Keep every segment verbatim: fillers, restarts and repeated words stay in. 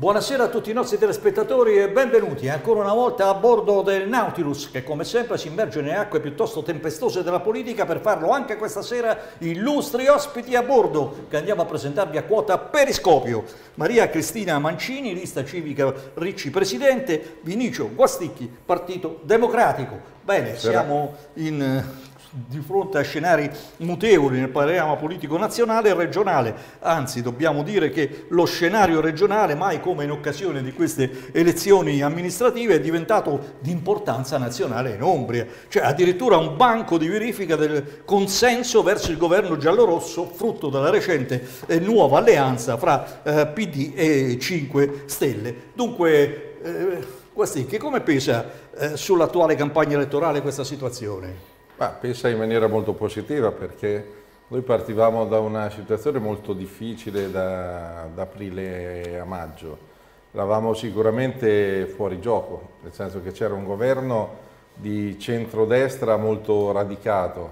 Buonasera a tutti i nostri telespettatori e benvenuti ancora una volta a bordo del Nautilus, che come sempre si immerge nelle acque piuttosto tempestose della politica. Per farlo anche questa sera illustri ospiti a bordo che andiamo a presentarvi a quota Periscopio: Maria Cristina Mancini, lista civica Ricci presidente; Vinicio Guasticchi, Partito Democratico. Bene, siamo in... di fronte a scenari mutevoli nel panorama politico nazionale e regionale. Anzi, dobbiamo dire che lo scenario regionale, mai come in occasione di queste elezioni amministrative, è diventato di importanza nazionale in Umbria. C'è addirittura un banco di verifica del consenso verso il governo giallorosso, frutto della recente eh, nuova alleanza fra eh, P D e cinque Stelle. Dunque, eh, Guasticchi, come pesa eh, sull'attuale campagna elettorale questa situazione? Ma pensa in maniera molto positiva, perché noi partivamo da una situazione molto difficile da, da aprile a maggio. Eravamo sicuramente fuori gioco, nel senso che c'era un governo di centrodestra molto radicato,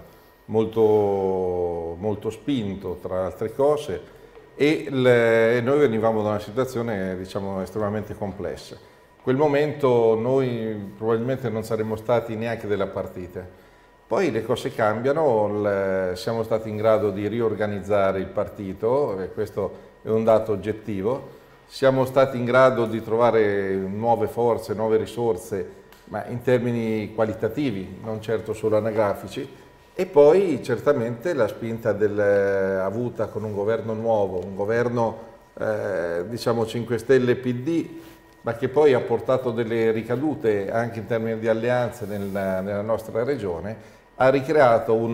molto, molto spinto tra altre cose, e, le, e noi venivamo da una situazione, diciamo, estremamente complessa. In quel momento noi probabilmente non saremmo stati neanche della partita. Poi le cose cambiano, siamo stati in grado di riorganizzare il partito, e questo è un dato oggettivo. Siamo stati in grado di trovare nuove forze, nuove risorse, ma in termini qualitativi, non certo solo anagrafici. E poi certamente la spinta del, avuta con un governo nuovo, un governo eh, diciamo cinque Stelle P D, ma che poi ha portato delle ricadute anche in termini di alleanze nella, nella nostra regione, ha ricreato un,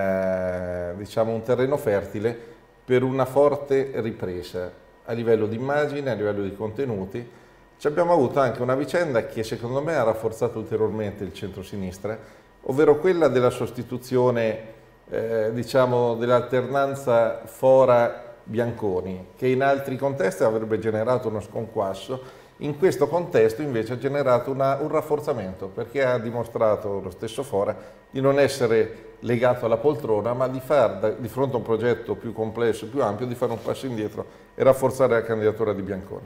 eh, diciamo un terreno fertile per una forte ripresa a livello di immagine, a livello di contenuti. Ci abbiamo avuto anche una vicenda che secondo me ha rafforzato ulteriormente il centro-sinistra, ovvero quella della sostituzione, eh, diciamo, dell'alternanza Fora-Bianconi, che in altri contesti avrebbe generato uno sconquasso. In questo contesto invece ha generato una, un rafforzamento, perché ha dimostrato lo stesso Fora di non essere legato alla poltrona, ma di far, di fronte a un progetto più complesso, più ampio, di fare un passo indietro e rafforzare la candidatura di Bianconi.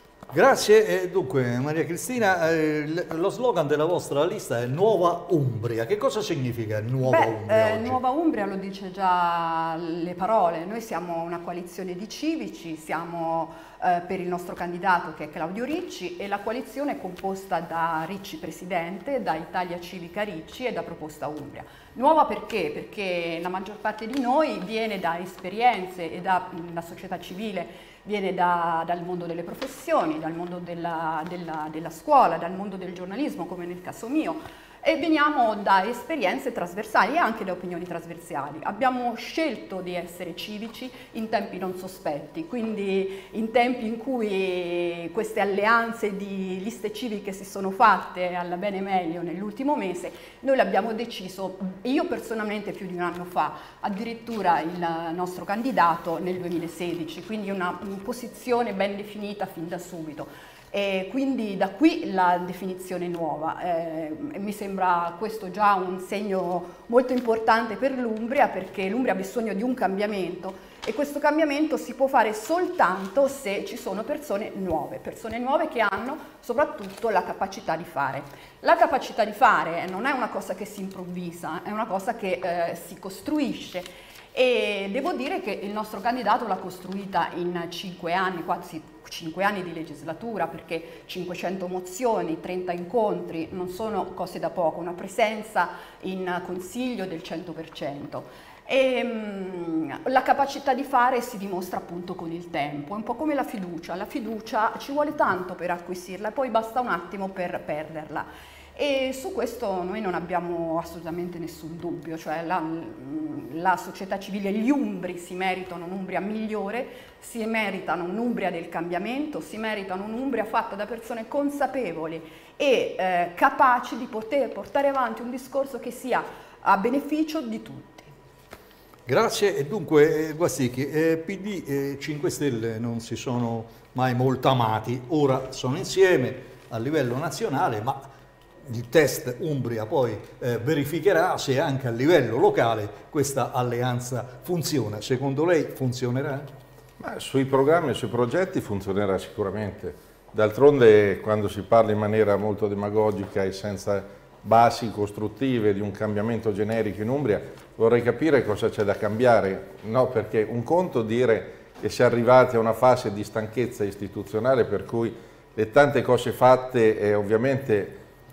Grazie. E dunque, Maria Cristina, eh, lo slogan della vostra lista è Nuova Umbria. Che cosa significa Nuova Beh, Umbria? Eh, Nuova Umbria lo dice già le parole. Noi siamo una coalizione di civici, siamo eh, per il nostro candidato che è Claudio Ricci, e la coalizione è composta da Ricci Presidente, da Italia Civica Ricci e da Proposta Umbria. Nuova perché? Perché la maggior parte di noi viene da esperienze e dalla società civile, viene da, dal mondo delle professioni, dal mondo della, della, della scuola, dal mondo del giornalismo, come nel caso mio, e veniamo da esperienze trasversali e anche da opinioni trasversali. Abbiamo scelto di essere civici in tempi non sospetti, quindi in tempi in cui queste alleanze di liste civiche si sono fatte alla bene e meglio nell'ultimo mese. Noi l'abbiamo deciso, io personalmente più di un anno fa, addirittura il nostro candidato nel duemilasedici, quindi una, una posizione ben definita fin da subito. E quindi da qui la definizione nuova. Eh, mi sembra questo già un segno molto importante per l'Umbria, perché l'Umbria ha bisogno di un cambiamento, e questo cambiamento si può fare soltanto se ci sono persone nuove, persone nuove che hanno soprattutto la capacità di fare. La capacità di fare non è una cosa che si improvvisa, è una cosa che eh, si costruisce. E devo dire che il nostro candidato l'ha costruita in cinque anni, quasi cinque anni di legislatura, perché cinquecento mozioni, trenta incontri, non sono cose da poco, una presenza in consiglio del cento per cento. E, mh, la capacità di fare si dimostra appunto con il tempo, è un po' come la fiducia, la fiducia ci vuole tanto per acquisirla, poi basta un attimo per perderla. E su questo noi non abbiamo assolutamente nessun dubbio, cioè la, la società civile, gli umbri si meritano un'Umbria migliore, si meritano un'Umbria del cambiamento, si meritano un'Umbria fatta da persone consapevoli e eh, capaci di poter portare avanti un discorso che sia a beneficio di tutti. Grazie. E dunque, Guasticchi, eh, P D e cinque Stelle non si sono mai molto amati, ora sono insieme a livello nazionale, ma il test Umbria poi eh, verificherà se anche a livello locale questa alleanza funziona. Secondo lei funzionerà? Ma sui programmi e sui progetti funzionerà sicuramente. D'altronde quando si parla in maniera molto demagogica e senza basi costruttive di un cambiamento generico in Umbria, vorrei capire cosa c'è da cambiare, no? Perché un conto dire che si è arrivati a una fase di stanchezza istituzionale per cui le tante cose fatte e ovviamente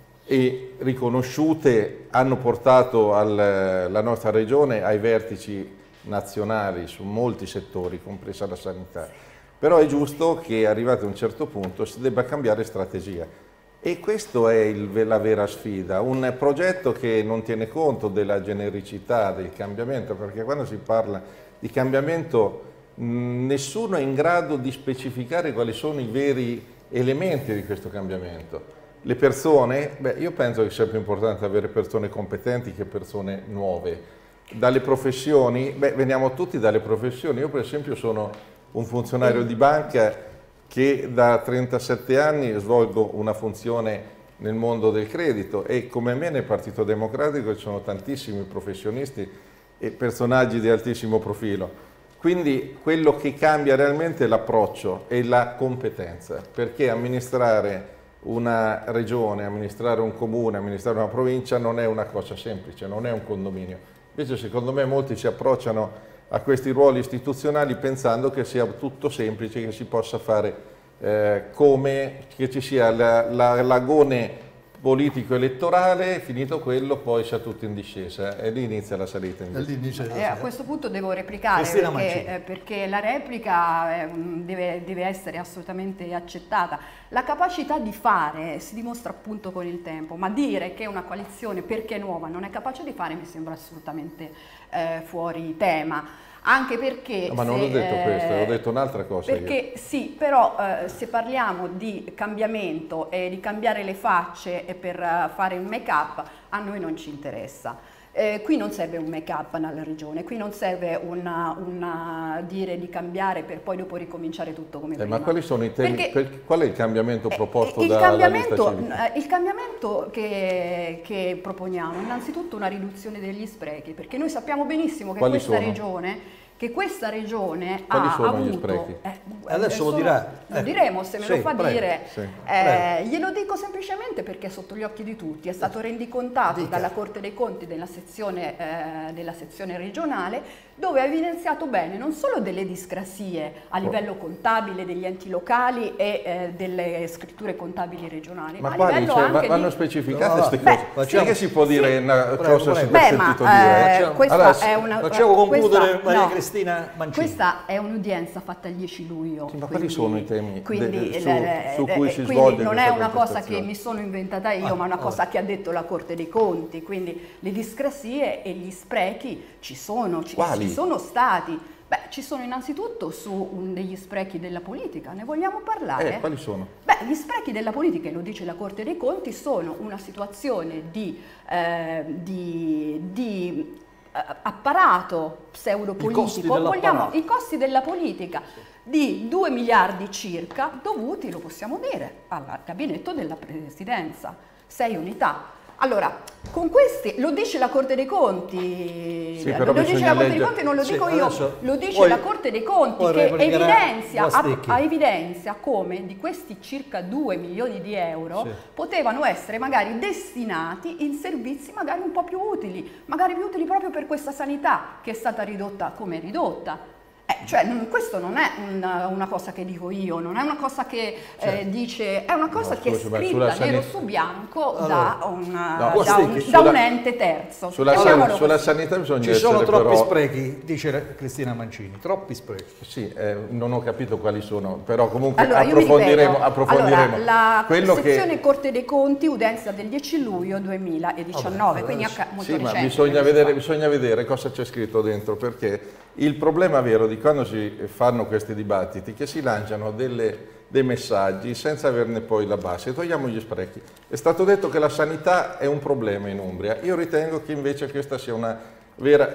e riconosciute hanno portato al, la nostra regione ai vertici nazionali su molti settori, compresa la sanità. Però è giusto che arrivati a un certo punto si debba cambiare strategia e questa è il, la vera sfida, un progetto che non tiene conto della genericità del cambiamento, perché quando si parla di cambiamento mh, nessuno è in grado di specificare quali sono i veri elementi di questo cambiamento. Le persone, beh, io penso che sia più importante avere persone competenti che persone nuove. Dalle professioni, beh, veniamo tutti dalle professioni. Io per esempio sono un funzionario di banca che da trentasette anni svolgo una funzione nel mondo del credito e come me nel Partito Democratico ci sono tantissimi professionisti e personaggi di altissimo profilo. Quindi quello che cambia realmente è l'approccio e la competenza, perché amministrare una regione, amministrare un comune, amministrare una provincia non è una cosa semplice, non è un condominio. Invece secondo me molti si approcciano a questi ruoli istituzionali pensando che sia tutto semplice, che si possa fare eh, come, che ci sia la, la, l'agone politico-elettorale, finito quello poi sia tutto in discesa e lì inizia la salita in discesa. Eh, a questo punto devo replicare perché, eh, perché la replica eh, deve, deve essere assolutamente accettata. La capacità di fare si dimostra appunto con il tempo, ma dire che una coalizione perché nuova non è capace di fare mi sembra assolutamente eh, fuori tema. Anche perché... No, ma non se, ho detto eh, questo, ho detto un'altra cosa. Perché io. Sì, però eh, se parliamo di cambiamento e di cambiare le facce per uh, fare un make-up, a noi non ci interessa. Eh, qui non serve un make-up nella regione, qui non serve una, una dire di cambiare per poi dopo ricominciare tutto come eh, prima. Ma quali sono i temi, Perché, per, qual è il cambiamento proposto eh, dalla cambiamento, lista civica? Il cambiamento che, che proponiamo è innanzitutto una riduzione degli sprechi, perché noi sappiamo benissimo che quali questa sono? regione che questa regione Quali ha sono avuto, gli sprechi? Eh, adesso lo sono, dirà. Lo Eh. diremo se me Sì, lo fa prego. dire. Sì. Eh, glielo dico semplicemente perché è sotto gli occhi di tutti, è stato rendicontato Dica. dalla Corte dei Conti della sezione, eh, della sezione regionale, dove ha evidenziato bene non solo delle discrasie a livello contabile degli enti locali e eh, delle scritture contabili regionali, Ma ma a quali? livello Cioè, anche vanno di... specificate No, no, queste beh, cose? facciamo- Perché si può dire sì. una Prego, cosa prego. si Beh, può ma sentito dire? eh, questa Allora, è una... Facciamo concludere questa- Maria no. Cristina Mancini. Questa è un'udienza fatta il dieci luglio. Sì, ma quali sono i temi quindi, de- su- le- su cui eh, si quindi svolge non è questa una cosa che contestazione? mi sono inventata io, Ah, ma una vabbè. cosa che ha detto la Corte dei Conti. Quindi le discrasie e gli sprechi ci sono, ci, Quali? ci sono stati. Beh, ci sono innanzitutto su un degli sprechi della politica, ne vogliamo parlare? Eh, quali sono? Beh, gli sprechi della politica, e lo dice la Corte dei Conti, sono una situazione di, eh, di, di eh, apparato pseudopolitico, I costi dell'apparato. vogliamo, i costi della politica di due miliardi circa dovuti, lo possiamo dire, al gabinetto della Presidenza, sei unità. Allora, con questi, lo dice la Corte dei Conti, Sì, lo però dice bisogna la Corte dei leggere- Conti, non lo Sì, dico io, adesso lo dice poi- la Corte dei Conti poi che replicherà evidenzia, a, Guastecchi. a evidenzia come di questi circa due milioni di euro Sì. potevano essere magari destinati in servizi magari un po' più utili, magari più utili proprio per questa sanità che è stata ridotta come è ridotta. Eh, cioè, non- questo non è una, una cosa che dico io, non è una cosa che eh, dice, è una cosa No, che scusi, ma è sulla scritta nero sanità- su bianco Allora, da, un, da, Guastecchi, un, da sulla- un ente terzo. Sulla, Chiamiamolo san- sulla così. sanità bisogna Ci sono essere troppi però... sprechi, dice Cristina Mancini, troppi sprechi. Sì, eh, non ho capito quali sono, però comunque Allora, io mi approfondiremo. ripeto. approfondiremo. Allora, la Quello sezione che... Corte dei Conti, udenza del dieci luglio duemiladiciannove, Vabbè, quindi adesso- acca- molto Sì, ma recente. bisogna mesi vedere, fa. bisogna vedere cosa c'è scritto dentro, perché il problema vero di quando si fanno questi dibattiti è che si lanciano delle, dei messaggi senza averne poi la base. Togliamo gli sprechi. È stato detto che la sanità è un problema in Umbria. Io ritengo che invece questa sia una vera,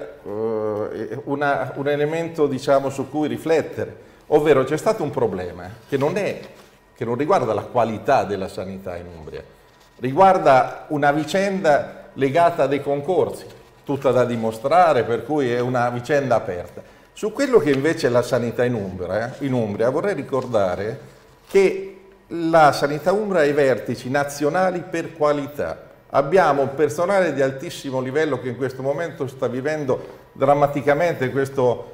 eh, una- un elemento, diciamo, su cui riflettere. Ovvero c'è stato un problema che non, è, che non riguarda la qualità della sanità in Umbria, riguarda una vicenda legata a dei concorsi, tutta da dimostrare, per cui è una vicenda aperta. Su quello che invece è la sanità in Umbria, in Umbria vorrei ricordare che la Sanità Umbra ha i vertici nazionali per qualità. Abbiamo personale di altissimo livello che in questo momento sta vivendo drammaticamente questo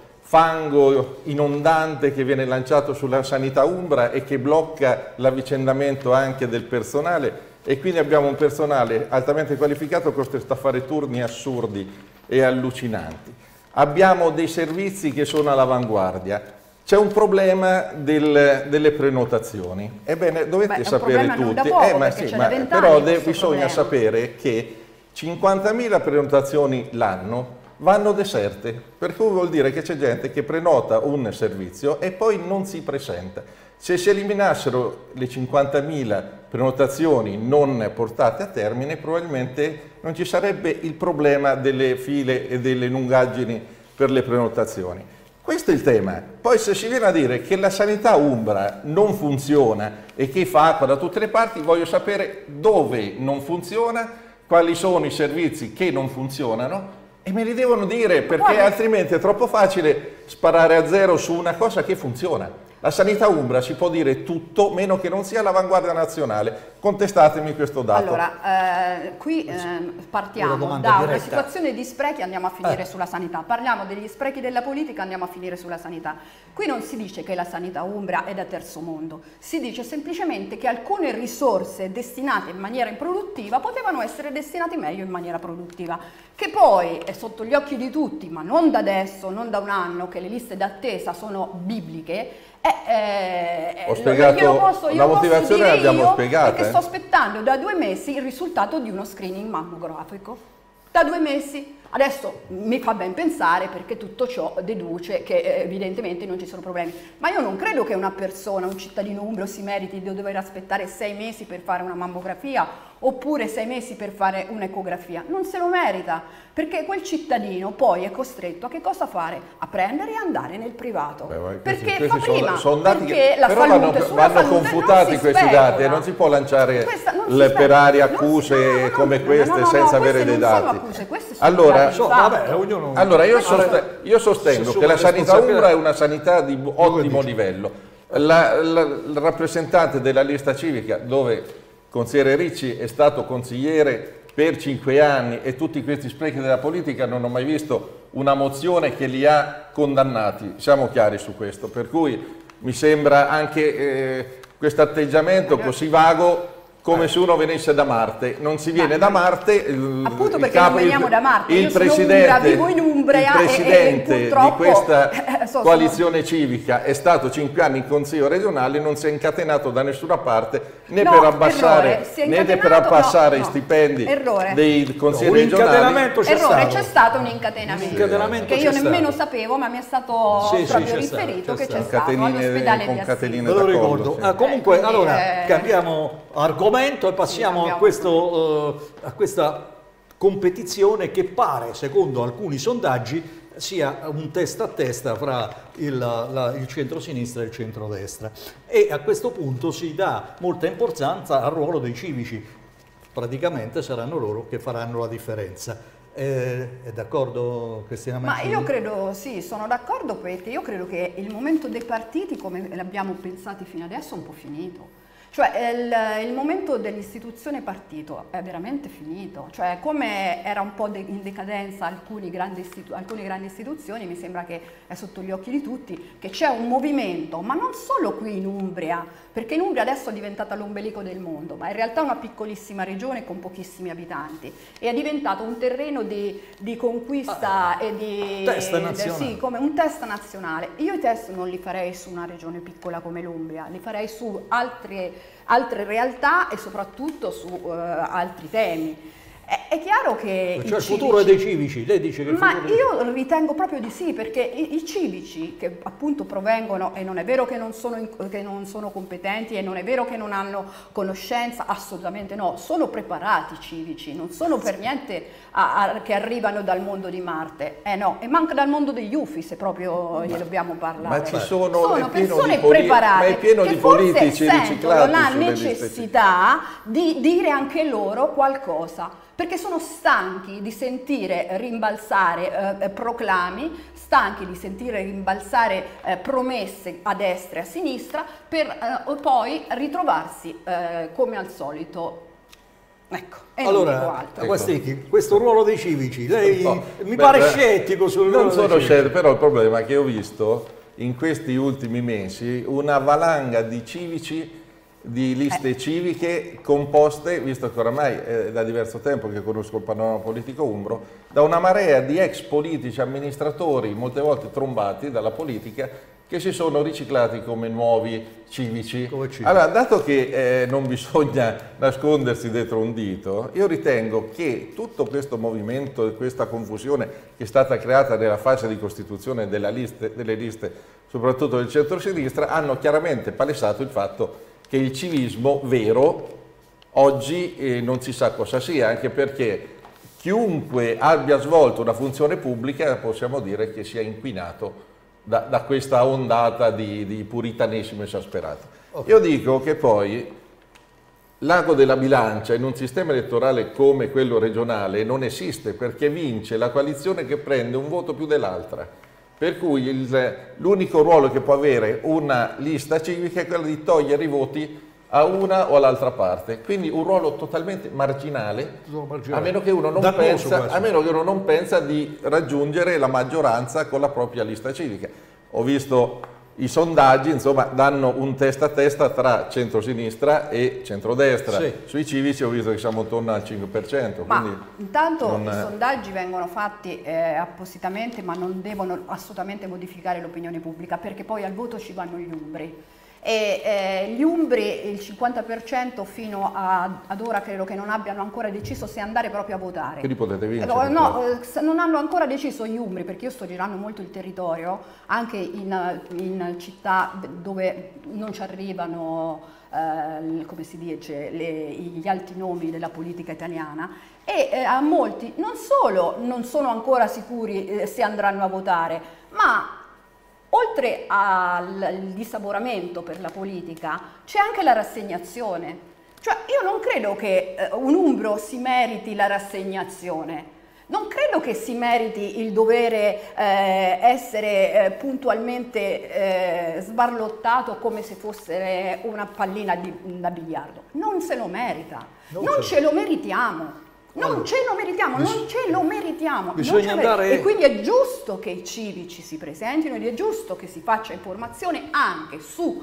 fango inondante che viene lanciato sulla Sanità Umbra e che blocca l'avvicendamento anche del personale, e quindi abbiamo un personale altamente qualificato costretto a fare turni assurdi e allucinanti. Abbiamo dei servizi che sono all'avanguardia. C'è un problema del, delle prenotazioni. Ebbene, dovete Beh, sapere tutti, poco, eh, ma sì, ma però de, bisogna problema. sapere che cinquantamila prenotazioni l'anno vanno deserte, per cui vuol dire che c'è gente che prenota un servizio e poi non si presenta. Se si eliminassero le cinquantamila prenotazioni non portate a termine, probabilmente non ci sarebbe il problema delle file e delle lungaggini per le prenotazioni. Questo è il tema. Poi se si viene a dire che la Sanità Umbra non funziona e che fa acqua da tutte le parti, voglio sapere dove non funziona, quali sono i servizi che non funzionano, e me li devono dire, perché altrimenti è troppo facile sparare a zero su una cosa che funziona. La Sanità Umbra si può dire tutto, meno che non sia l'avanguardia nazionale. Contestatemi questo dato. Allora, eh, qui eh, partiamo una da diretta. una situazione di sprechi, andiamo a finire Eh. sulla sanità. Parliamo degli sprechi della politica, andiamo a finire sulla sanità. Qui non si dice che la Sanità Umbra è da terzo mondo, si dice semplicemente che alcune risorse destinate in maniera improduttiva potevano essere destinate meglio in maniera produttiva, che poi è sotto gli occhi di tutti, ma non da adesso, non da un anno, che le liste d'attesa sono bibliche. Eh, eh, Ho spiegato, io posso, io la motivazione l'abbiamo spiegata. Perché eh? sto aspettando da due mesi il risultato di uno screening mammografico. Da due mesi. Adesso mi fa ben pensare, perché tutto ciò deduce che eh, evidentemente non ci sono problemi. Ma io non credo che una persona, un cittadino umbro, si meriti di dover aspettare sei mesi per fare una mammografia oppure sei mesi per fare un'ecografia. Non se lo merita, perché quel cittadino poi è costretto a che cosa fare? A prendere e andare nel privato. Beh, questi, perché questi fa sono, prima, sono dati perché che, la però salute, vanno, sulla vanno salute confutati non questi specola. dati e non si può lanciare Questa non si le specola. per aria Non si- accuse no, no, come no, queste no, no, senza no, avere queste dei non sono dati. accuse, queste sono Allora, dati di So, fatto. vabbè, ognuno... Allora, io, Allora, soste- io sostengo su- che la su- Sanità responsabile- Umbra è una sanità di bu- ottimo dici? livello. La- la- il rappresentante della lista civica, dove il consigliere Ricci è stato consigliere per cinque anni e tutti questi sprechi della politica, non ho mai visto una mozione che li ha condannati, siamo chiari su questo, per cui mi sembra anche eh, questo atteggiamento così vago, come se uno venisse da Marte. Non si viene da Marte. Il, Appunto il perché capo, non veniamo il, da Marte. il Io sono presidente, umbra, vivo in Umbria il presidente e, e, e purtroppo, di questa eh, so, coalizione civica è stato cinque anni in consiglio regionale, non si è incatenato da nessuna parte né No, per abbassare, errore, si è né per incatenato, abbassare no, i no. stipendi Errore. dei consigli un regionali. incatenamento c'è Errore, stato. c'è stato un incatenamento, Un incatenamento che io c'è nemmeno stato. sapevo, ma mi è stato Sì, sì, proprio c'è stato, riferito c'è che c'è stato. stato Catenine- all'ospedale con di catenine Assisi. Ve lo d'accordo, ricordo. sì. Ah, comunque, Eh, quindi, allora, eh, cambiamo argomento e passiamo a, Cambiamo. questo, eh, a questa competizione che pare, secondo alcuni sondaggi, sia un testa a testa fra il, la, il centro-sinistra e il centro-destra. E a questo punto si dà molta importanza al ruolo dei civici. Praticamente saranno loro che faranno la differenza. Eh, è d'accordo Cristina Ma Mancini? io credo, sì, sono d'accordo, perché io credo che il momento dei partiti, come l'abbiamo pensati fino adesso, è un po' finito. Cioè il, il momento dell'istituzione partito è veramente finito, cioè come era un po' de- in decadenza alcuni grandi istitu- alcune grandi istituzioni, mi sembra che è sotto gli occhi di tutti che c'è un movimento, ma non solo qui in Umbria, perché in Umbria adesso è diventata l'ombelico del mondo, ma in realtà è una piccolissima regione con pochissimi abitanti e è diventato un terreno di, di conquista Ah, e di... test de- nazionale. sì, come un test nazionale. Io i test non li farei su una regione piccola come l'Umbria, li farei su altre, altre realtà e soprattutto su uh, altri temi. È, è chiaro che... Cioè i il futuro è civici- dei civici, lei dice che il ma futuro è dei io ritengo proprio di sì, perché i, i civici che appunto provengono, e non è vero che non, sono in- che non sono competenti e non è vero che non hanno conoscenza, assolutamente no, sono preparati i civici, non sono per niente a- a- che arrivano dal mondo di Marte, eh no, e manca dal mondo degli U F I se proprio ne dobbiamo parlare. Ma ci sono, Sono è pieno persone di poli- preparate ma è pieno che di forse politici sentono riciclati la sulle liste. necessità di dire anche loro qualcosa. perché sono stanchi di sentire rimbalzare eh, proclami, stanchi di sentire rimbalzare eh, promesse a destra e a sinistra, per eh, poi ritrovarsi eh, come al solito. Ecco, e allora, altro. Guasticchi, questo ruolo dei civici, lei no, mi beh, pare beh, scettico sul ruolo non sono dei scettico, però il problema è che ho visto in questi ultimi mesi una valanga di civici, di liste eh. civiche composte, visto che oramai è da diverso tempo che conosco il panorama politico umbro, da una marea di ex politici, amministratori, molte volte trombati dalla politica, che si sono riciclati come nuovi civici. Come civici. Allora, dato che eh, non bisogna nascondersi dietro un dito, io ritengo che tutto questo movimento e questa confusione che è stata creata nella fase di costituzione della liste, delle liste, soprattutto del centro-sinistra, hanno chiaramente palesato il fatto che il civismo vero oggi eh, non si sa cosa sia, anche perché chiunque abbia svolto una funzione pubblica possiamo dire che sia inquinato Da, da questa ondata di, di puritanesimo esasperato. Okay. Io dico che poi l'ago della bilancia in un sistema elettorale come quello regionale non esiste, perché vince la coalizione che prende un voto più dell'altra, per cui l'unico ruolo che può avere una lista civica è quello di togliere i voti a una o all'altra parte, quindi un ruolo totalmente marginale, marginale. A, meno che uno non pensa, a meno che uno non pensa di raggiungere la maggioranza con la propria lista civica. Ho visto i sondaggi, insomma, danno un testa a testa tra centrosinistra e centrodestra. Sì. Sui civici ho visto che siamo intorno al cinque per cento. Ma quindi intanto non... i sondaggi vengono fatti eh, appositamente, ma non devono assolutamente modificare l'opinione pubblica, perché poi al voto ci vanno gli umbri. E eh, gli umbri, il cinquanta per cento fino a, ad ora credo che non abbiano ancora deciso se andare proprio a votare. Quindi potete vincere. No, no eh, non hanno ancora deciso gli umbri, perché io sto girando molto il territorio, anche in, in città dove non ci arrivano, eh, come si dice, le, gli alti nomi della politica italiana, e eh, a molti non solo non sono ancora sicuri eh, se andranno a votare, ma oltre al dissaboramento per la politica c'è anche la rassegnazione. Cioè io non credo che eh, un umbro si meriti la rassegnazione, non credo che si meriti il dovere eh, essere eh, puntualmente eh, sbarlottato come se fosse una pallina di, da biliardo. Non se lo merita, non, non ce lo meritiamo. Non allora, ce lo meritiamo, non ce lo meritiamo. Bisogna andare... E quindi è giusto che i civici si presentino ed è giusto che si faccia informazione anche su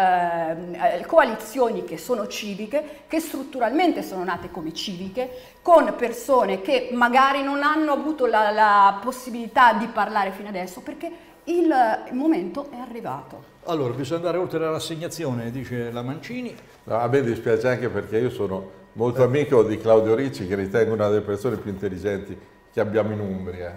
eh, coalizioni che sono civiche, che strutturalmente sono nate come civiche, con persone che magari non hanno avuto la, la possibilità di parlare fino adesso, perché il, il momento è arrivato. Allora, bisogna andare oltre la rassegnazione, dice la Mancini. No, a me dispiace anche perché io sono molto amico di Claudio Ricci, che ritengo una delle persone più intelligenti che abbiamo in Umbria.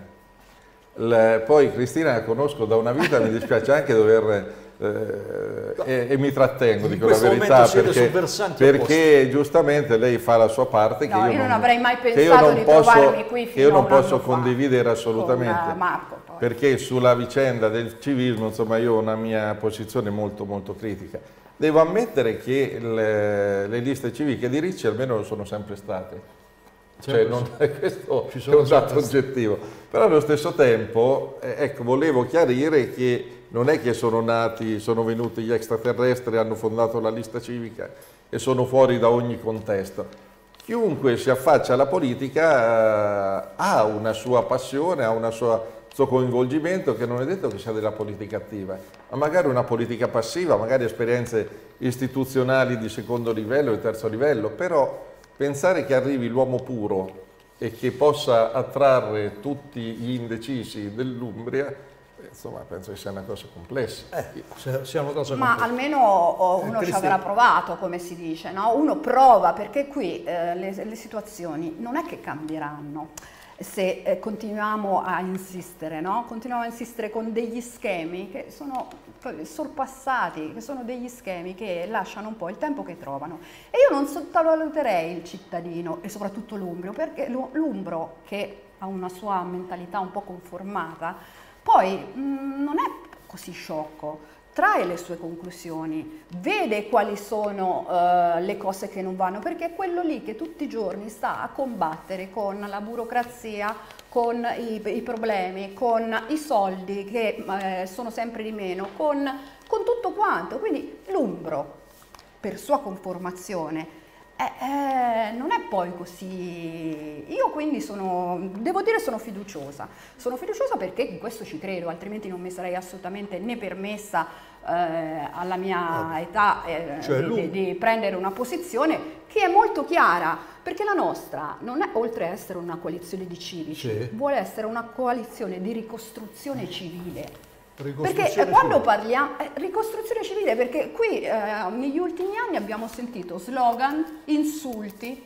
Le, poi Cristina la conosco da una vita, mi dispiace anche dover... Eh, e, e mi trattengo, in dico la verità, perché, perché giustamente lei fa la sua parte, no, che io, io non, non avrei mai pensato di posso, trovarmi qui fino che io non a un posso anno condividere assolutamente, con, uh, Marco, poi. Perché sulla vicenda del civismo, insomma, io ho una mia posizione molto molto critica. Devo ammettere che le, le liste civiche di Ricci almeno lo sono sempre state. Cioè, non, questo è un dato oggettivo, però allo stesso tempo eh, ecco, volevo chiarire che non è che sono nati, sono venuti gli extraterrestri, hanno fondato la lista civica e sono fuori da ogni contesto. Chiunque si affaccia alla politica eh, ha una sua passione, ha un suo coinvolgimento, che non è detto che sia della politica attiva, ma magari una politica passiva, magari esperienze istituzionali di secondo livello e terzo livello, però pensare che arrivi l'uomo puro e che possa attrarre tutti gli indecisi dell'Umbria, insomma, penso che sia una cosa complessa. Eh, sia una cosa Ma complessa. almeno uno eh, ci avrà provato, come si dice, no? Uno prova, perché qui eh, le, le situazioni non è che cambieranno se eh, continuiamo a insistere, no? Continuiamo a insistere con degli schemi che sono sorpassati, che sono degli schemi che lasciano un po' il tempo che trovano. E io non sottovaluterei il cittadino e soprattutto l'umbro, perché l'umbro, che ha una sua mentalità un po' conformata, poi mh, non è così sciocco. trae le sue conclusioni, vede quali sono uh, le cose che non vanno, perché è quello lì che tutti i giorni sta a combattere con la burocrazia, con i, i problemi, con i soldi che eh, sono sempre di meno, con, con tutto quanto. Quindi l'umbro, per sua conformazione, Eh, eh, non è poi così. Io quindi sono, devo dire, sono fiduciosa. Sono fiduciosa perché in questo ci credo, altrimenti non mi sarei assolutamente né permessa eh, alla mia ah, età eh, cioè di, di, di prendere una posizione che è molto chiara, perché la nostra non è, oltre a essere una coalizione di civici, sì, vuole essere una coalizione di ricostruzione civile. Perché eh, quando parliamo eh, ricostruzione civile, perché qui eh, negli ultimi anni abbiamo sentito slogan, insulti,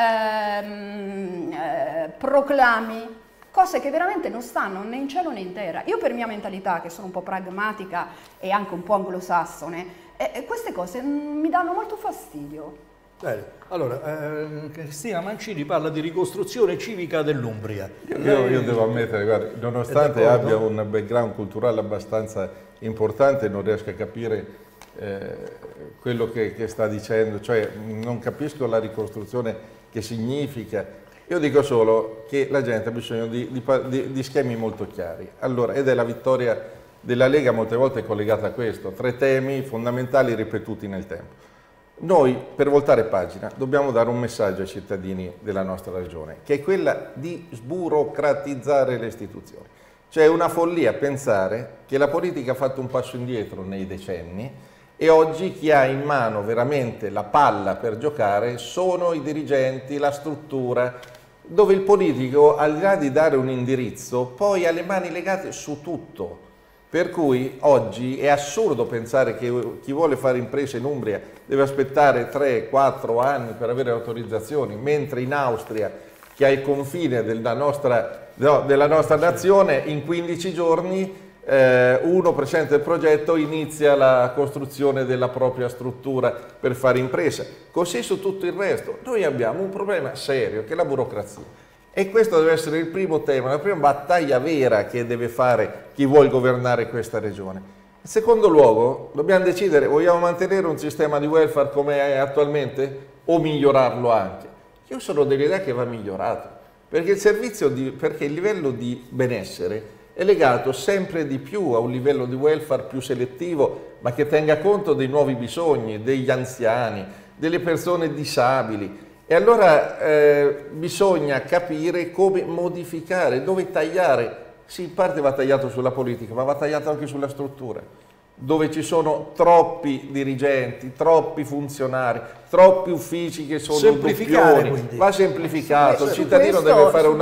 ehm, eh, proclami, cose che veramente non stanno né in cielo né in terra. Io, per mia mentalità, che sono un po' pragmatica e anche un po' anglosassone, eh, queste cose mi danno molto fastidio. Bene. Allora, eh, Cristina Mancini parla di ricostruzione civica dell'Umbria. Io, io devo ammettere, guardi, nonostante abbia un background culturale abbastanza importante, non riesco a capire eh, quello che, che sta dicendo, cioè non capisco la ricostruzione che significa. Io dico solo che la gente ha bisogno di, di, di, di schemi molto chiari. Allora, ed è la vittoria della Lega molte volte collegata a questo, tre temi fondamentali ripetuti nel tempo. Noi, per voltare pagina, dobbiamo dare un messaggio ai cittadini della nostra regione, che è quella di sburocratizzare le istituzioni. Cioè, è una follia pensare che la politica ha fatto un passo indietro nei decenni e oggi chi ha in mano veramente la palla per giocare sono i dirigenti, la struttura, dove il politico, al di là di dare un indirizzo, poi ha le mani legate su tutto. Per cui oggi è assurdo pensare che chi vuole fare impresa in Umbria deve aspettare tre quattro anni per avere autorizzazioni, mentre in Austria, che è il confine della nostra, no, della nostra nazione, in quindici giorni eh, uno presenta il progetto, inizia la costruzione della propria struttura per fare impresa. Così su tutto il resto. Noi abbiamo un problema serio, che è la burocrazia. E questo deve essere il primo tema, la prima battaglia vera che deve fare chi vuole governare questa regione. In secondo luogo, dobbiamo decidere, vogliamo mantenere un sistema di welfare come è attualmente o migliorarlo anche? Io sono dell'idea che va migliorato, perché il servizio di, perché il livello di benessere è legato sempre di più a un livello di welfare più selettivo, ma che tenga conto dei nuovi bisogni, degli anziani, delle persone disabili. E allora eh, bisogna capire come modificare, dove tagliare. Sì, in parte va tagliato sulla politica, ma va tagliato anche sulla struttura, dove ci sono troppi dirigenti, troppi funzionari, troppi uffici che sono doppioni. Quindi va semplificato, il cittadino questo, deve fare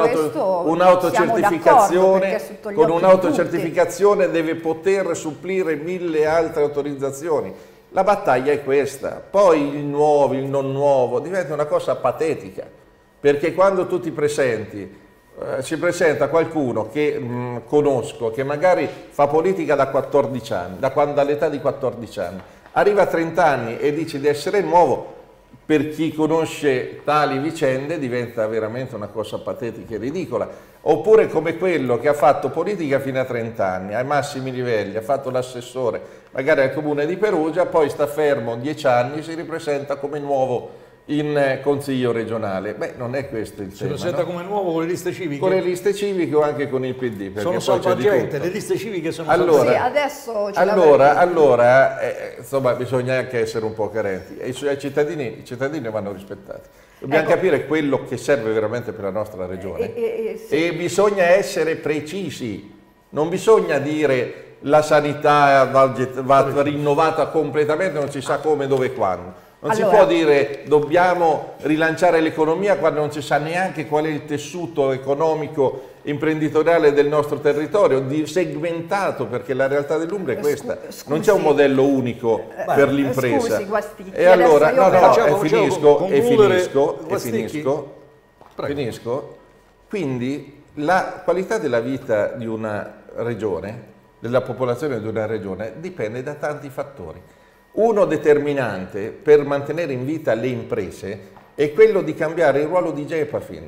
un'autocertificazione, un con un'autocertificazione deve poter supplire mille altre autorizzazioni. La battaglia è questa, poi il nuovo, il non nuovo, diventa una cosa patetica, perché quando tu ti presenti, eh, si presenta qualcuno che mh, conosco, che magari fa politica da quattordici anni, da quando all'età di quattordici anni, arriva a trenta anni e dice di essere nuovo, per chi conosce tali vicende diventa veramente una cosa patetica e ridicola. Oppure come quello che ha fatto politica fino a trenta anni, ai massimi livelli, ha fatto l'assessore, magari al comune di Perugia, poi sta fermo dieci anni, si ripresenta come nuovo in consiglio regionale. Beh, non è questo il tema. Si presenta no? come nuovo con le liste civiche? Con le liste civiche o anche con il P D. Sono salvagente, le liste civiche sono allora, sì, adesso ce allora, allora eh, insomma, bisogna anche essere un po' carenti. E i cittadini, i cittadini vanno rispettati. Dobbiamo ecco. capire quello che serve veramente per la nostra regione. E, e, e, sì. e bisogna essere precisi. Non bisogna dire la sanità va, va rinnovata completamente, non si sa come, dove e quando. Non allora, si può dire dobbiamo rilanciare l'economia quando non si sa neanche qual è il tessuto economico imprenditoriale del nostro territorio, di segmentato, perché la realtà dell'Umbria è questa. Scusi, non c'è un modello unico beh, per l'impresa. Scusi, Guasticchi, e allora, no, no, facciamo, e finisco, e finisco, e Guasticchi. finisco, finisco. Quindi la qualità della vita di una regione, della popolazione di una regione, dipende da tanti fattori. Uno determinante per mantenere in vita le imprese è quello di cambiare il ruolo di Gepafin.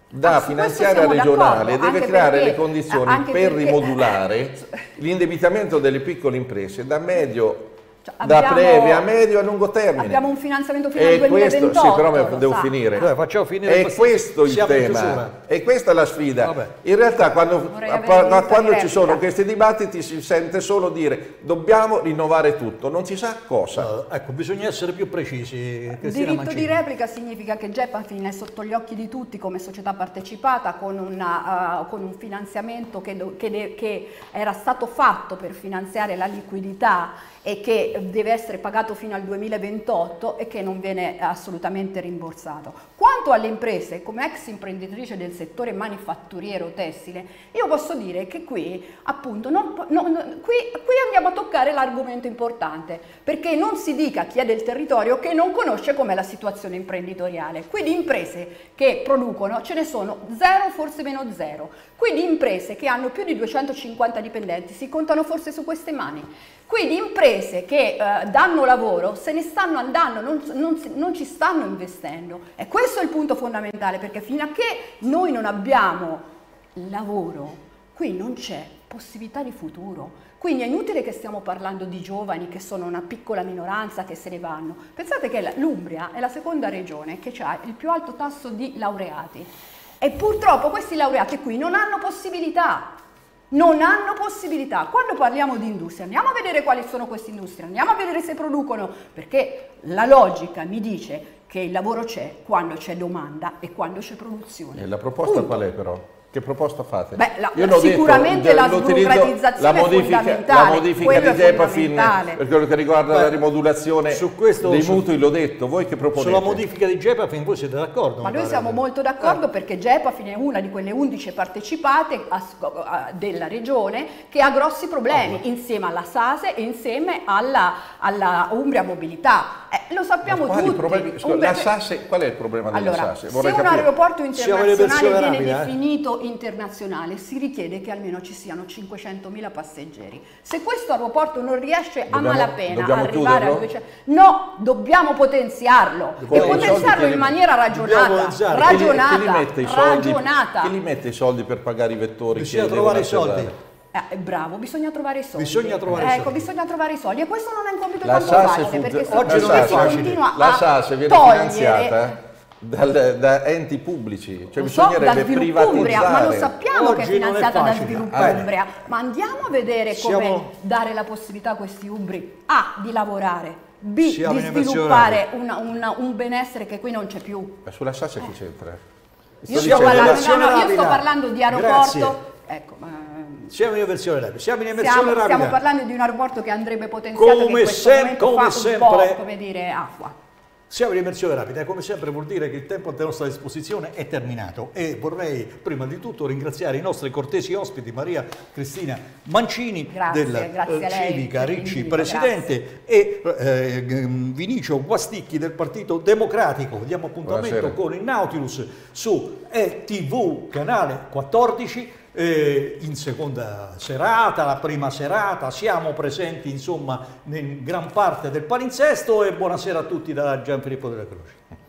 da ah, finanziaria regionale deve creare le condizioni per perché... rimodulare l'indebitamento delle piccole imprese da medio, cioè, da breve a medio e a lungo termine. Abbiamo un finanziamento fino al duemilaventotto. Questo, sì, però me, devo sa. finire. Allora, facciamo finire è questo il tema, e questa è la sfida. Vabbè. In realtà quando, a, quando ci sono questi dibattiti si sente solo dire dobbiamo rinnovare tutto, non si sa cosa. No, ecco, bisogna essere più precisi. Diritto Mancini. di replica significa che Gepafin è sotto gli occhi di tutti come società partecipata con, una, uh, con un finanziamento che, che, che era stato fatto per finanziare la liquidità e che deve essere pagato fino al duemilaventotto e che non viene assolutamente rimborsato. Quanto alle imprese, come ex imprenditrice del settore manifatturiero tessile, io posso dire che qui appunto non, non, qui, qui andiamo a toccare l'argomento importante, perché non si dica a chi è del territorio che non conosce com'è la situazione imprenditoriale. Qui di imprese che producono ce ne sono zero, forse meno zero. Qui di imprese che hanno più di duecentocinquanta dipendenti si contano forse su queste mani. Qui di imprese che eh, danno lavoro se ne stanno andando, non, non, non ci stanno investendo. E questo è il punto fondamentale, perché fino a che noi non abbiamo lavoro, qui non c'è possibilità di futuro. Quindi è inutile che stiamo parlando di giovani che sono una piccola minoranza che se ne vanno. Pensate che l'Umbria è la seconda regione che ha il più alto tasso di laureati e purtroppo questi laureati qui non hanno possibilità. Non hanno possibilità. Quando parliamo di industria andiamo a vedere quali sono queste industrie, andiamo a vedere se producono, perché la logica mi dice che il lavoro c'è quando c'è domanda e quando c'è produzione. E la proposta Punto. qual è però? Che proposta fate? Beh, la, Io sicuramente detto, la sburocratizzazione la modifica, è fondamentale. La modifica di Gepafin per quello che riguarda Beh, la rimodulazione su questo, dei mutui, su, l'ho detto. Voi che proponete? Sulla modifica di Gepafin voi siete d'accordo? Ma noi pare. siamo molto d'accordo eh. perché Gepafin è una di quelle undici partecipate a, a, della regione che ha grossi problemi oh. insieme alla SASE e insieme alla, alla Umbria Mobilità. Eh, lo sappiamo tutti. Problemi, scusa, la SASE, qual è il problema della allora, SASE? Vorrei se un capire. aeroporto internazionale viene rapida, definito eh? internazionale, si richiede che almeno ci siano cinquecentomila passeggeri. Se questo aeroporto non riesce dobbiamo, a malapena a arrivare a duecento, no, dobbiamo potenziarlo e potenziarlo in maniera ragionata, ragionata, chi li, chi li mette i soldi, ragionata. Chi li mette i soldi per pagare i vettori? Bisogna trovare i soldi. Eh, bravo, bisogna trovare i soldi. Bisogna trovare ecco, i soldi. bisogna trovare i soldi e questo non è un compito la tanto facile perché oggi non è facile. La SASE viene togliere, finanziata Dal, da enti pubblici, cioè lo bisognerebbe so, privatizzare. Umbria, ma lo sappiamo Oggi che è finanziata da Sviluppo ah, Umbria, ma andiamo a vedere siamo... come dare la possibilità a questi umbri A di lavorare, B siamo di sviluppare una, una, un benessere che qui non c'è più. Ma sulla SASE chi c'entra? Io, sto parlando, no, no, io sto parlando di aeroporto. Ecco, ma... Siamo in eversione rapida. Siamo in eversione stiamo, rapida. Stiamo parlando di un aeroporto che andrebbe potenziato, come che in questo sem come fa sempre, un po', come dire, acqua. Siamo in immersione rapida e come sempre vuol dire che il tempo a nostra disposizione è terminato e vorrei prima di tutto ringraziare i nostri cortesi ospiti Maria Cristina Mancini grazie, della grazie eh, Civica Ricci Presidente grazie. e eh, Vinicio Guasticchi del Partito Democratico. Diamo appuntamento Buonasera. con il Nautilus su E T V canale quattordici. Eh, in seconda serata, la prima serata, siamo presenti insomma in gran parte del palinsesto e buonasera a tutti da Gianfilippo della Croce.